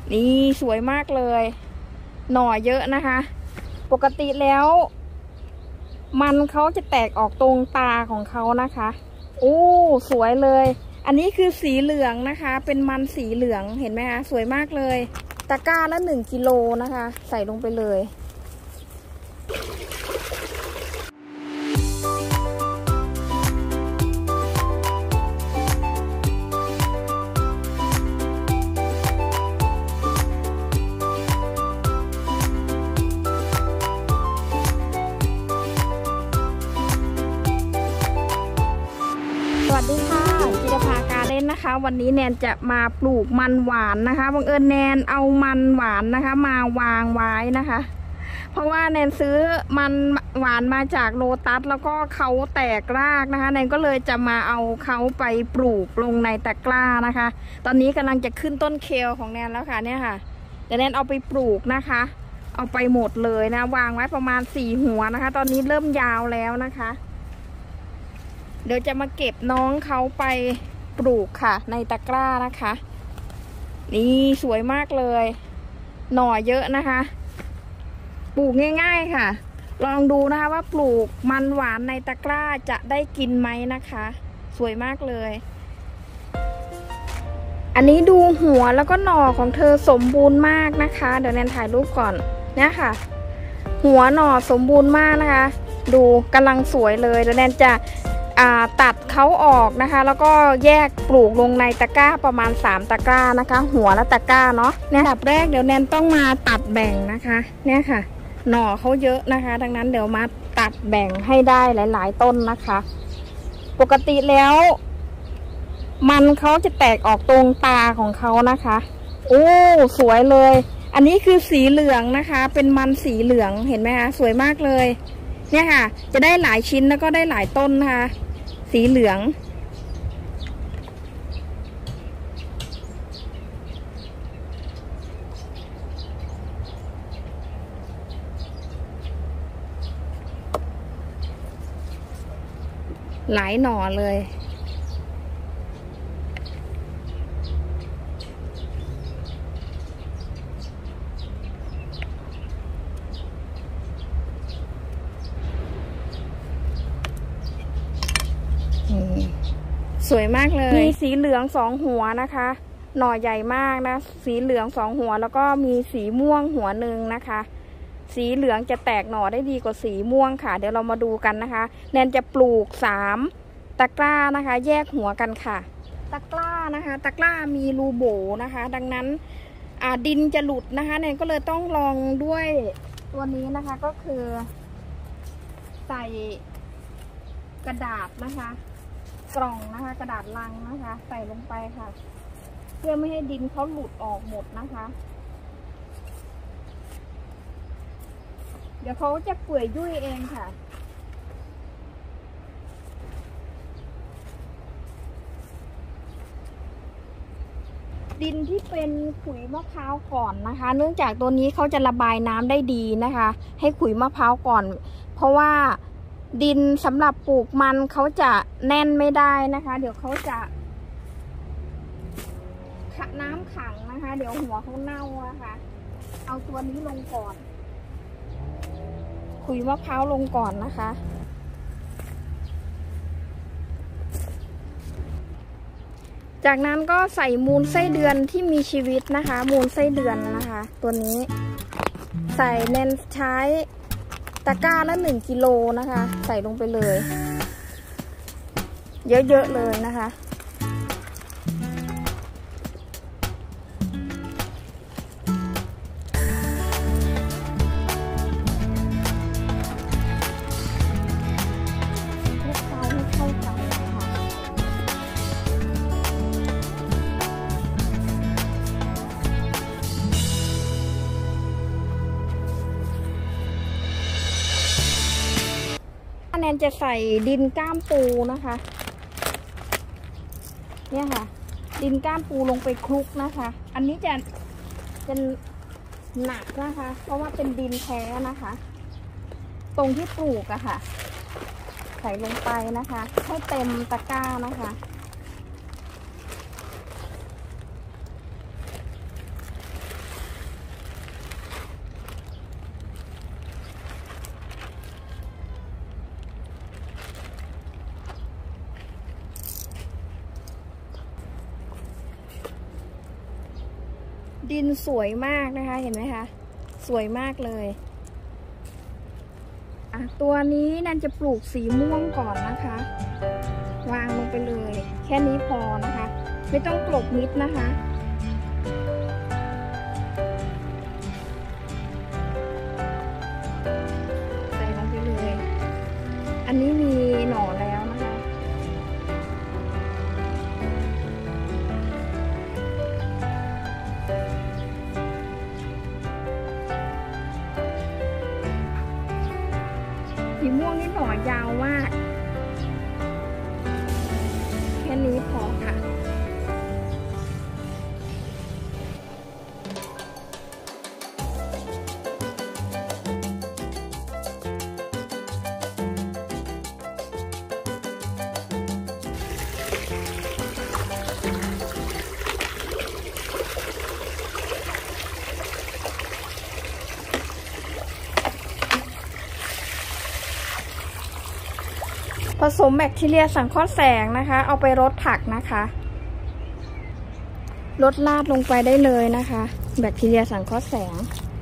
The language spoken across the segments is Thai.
นี่สวยมากเลยหน่อเยอะนะคะปกติแล้วมันเขาจะแตกออกตรงตาของเขานะคะโอ้สวยเลยอันนี้คือสีเหลืองนะคะเป็นมันสีเหลืองเห็นไหมคะสวยมากเลยตะกร้าละ1 กิโลนะคะใส่ลงไปเลยสวัสดีค่ะจิรภาการเล่นนะคะวันนี้แนนจะมาปลูกมันหวานนะคะบังเอิญแนนเอามันหวานนะคะมาวางไว้นะคะเพราะว่าแนนซื้อมันหวานมาจากโลตัสแล้วก็เขาแตกรากนะคะแนนก็เลยจะมาเอาเขาไปปลูกลงในตะกร้านะคะตอนนี้กำลังจะขึ้นต้นเคลของแนนแล้วค่ะเนี่ยค่ะเดี๋ยวแนนเอาไปปลูกนะคะเอาไปหมดเลยนะวางไว้ประมาณ4 หัวนะคะตอนนี้เริ่มยาวแล้วนะคะเดี๋ยวจะมาเก็บน้องเขาไปปลูกค่ะในตะกร้านะคะนี่สวยมากเลยหน่อเยอะนะคะปลูกง่ายๆค่ะลองดูนะคะว่าปลูกมันหวานในตะกร้าจะได้กินไหมนะคะสวยมากเลยอันนี้ดูหัวแล้วก็หน่อของเธอสมบูรณ์มากนะคะเดี๋ยวแนนถ่ายรูปก่อนเนี่ยค่ะหัวหน่อสมบูรณ์มากนะคะดูกำลังสวยเลยเดี๋ยวแนนจะตัดเขาออกนะคะแล้วก็แยกปลูกลงในตะกร้าประมาณ3 ตะกร้านะคะหัวและตะกร้าเนาะเนี่ยอันดับแรกเดี๋ยวแนนต้องมาตัดแบ่งนะคะเนี่ยค่ะหน่อเขาเยอะนะคะดังนั้นเดี๋ยวมาตัดแบ่งให้ได้หลายๆต้นนะคะปกติแล้วมันเขาจะแตกออกตรงตาของเขานะคะโอ้สวยเลยอันนี้คือสีเหลืองนะคะเป็นมันสีเหลืองเห็นไหมคะสวยมากเลยเนี่ยค่ะจะได้หลายชิ้นแล้วก็ได้หลายต้นนะคะสีเหลืองหลายหน่อเลยสวยมากเลยมีสีเหลือง2 หัวนะคะหน่อใหญ่มากนะสีเหลือง2 หัวแล้วก็มีสีม่วงหัวหนึ่งนะคะสีเหลืองจะแตกหน่อได้ดีกว่าสีม่วงค่ะเดี๋ยวเรามาดูกันนะคะแนนจะปลูก3 ตะกร้านะคะแยกหัวกันค่ะตะกร้านะคะตะกร้ามีรูโบนะคะดังนั้นดินจะหลุดนะคะแนนก็เลยต้องลองด้วยตัวนี้นะคะก็คือใส่กระดาษนะคะกล่องนะคะกระดาษลังนะคะใส่ลงไปค่ะเพื่อไม่ให้ดินเขาหลุดออกหมดนะคะเดี๋ยวเขาจะเปื่อยยุ่ยเองค่ะดินที่เป็นขุยมะพร้าวก่อนนะคะเนื่องจากตัวนี้เขาจะระบายน้ำได้ดีนะคะให้ขุยมะพร้าวก่อนเพราะว่าดินสำหรับปลูกมันเขาจะแน่นไม่ได้นะคะเดี๋ยวเขาจะน้ำขังนะคะเดี๋ยวหัวเขาเน่านะคะเอาตัวนี้ลงก่อนขุยมะพร้าวลงก่อนนะคะจากนั้นก็ใส่มูลไส้เดือนที่มีชีวิตนะคะมูลไส้เดือนนะคะตัวนี้ใส่แนนใช้ตะกร้าละ1 กิโลนะคะใส่ลงไปเลยเยอะๆเลยนะคะแนนจะใส่ดินก้ามปูนะคะเนี่ยค่ะดินก้ามปูลงไปคลุกนะคะอันนี้จะหนักนะคะเพราะว่าเป็นดินแท้นะคะตรงที่ปลูกอะค่ะใส่ลงไปนะคะให้เต็มตะกร้านะคะดินสวยมากนะคะเห็นไหมคะสวยมากเลยตัวนี้แนนจะปลูกสีม่วงก่อนนะคะวางลงไปเลยแค่นี้พอนะคะไม่ต้องกลบมิดนะคะใส่ลงไปเลยอันนี้มีหน่อแล้วนะคะสีม่วงนี่หน่อยาวมากแค่นี้พอค่ะผสมแบคทีเรียสังเคราะห์แสงนะคะเอาไปรดผักนะคะรดราดลงไปได้เลยนะคะแบคทีเรียสังเคราะห์แสง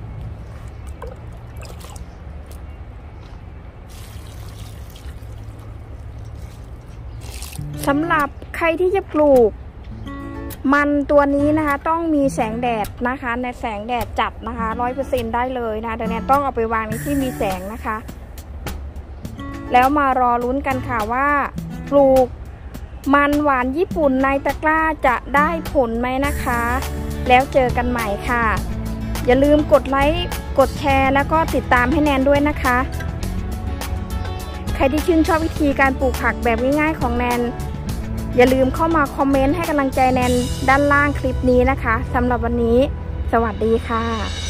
สำหรับใครที่จะปลูกมันตัวนี้นะคะต้องมีแสงแดดนะคะในแสงแดดจัดนะคะ100%ได้เลยนะแต่เนี่ยต้องเอาไปวางในที่มีแสงนะคะแล้วมารอลุ้นกันค่ะว่าปลูกมันหวานญี่ปุ่นในตะกร้าจะได้ผลไหมนะคะแล้วเจอกันใหม่ค่ะอย่าลืมกดไลค์กดแชร์แล้วก็ติดตามให้แนนด้วยนะคะใครที่ชื่นชอบวิธีการปลูกผักแบบง่ายๆของแนนอย่าลืมเข้ามาคอมเมนต์ให้กำลังใจแนนด้านล่างคลิปนี้นะคะสำหรับวันนี้สวัสดีค่ะ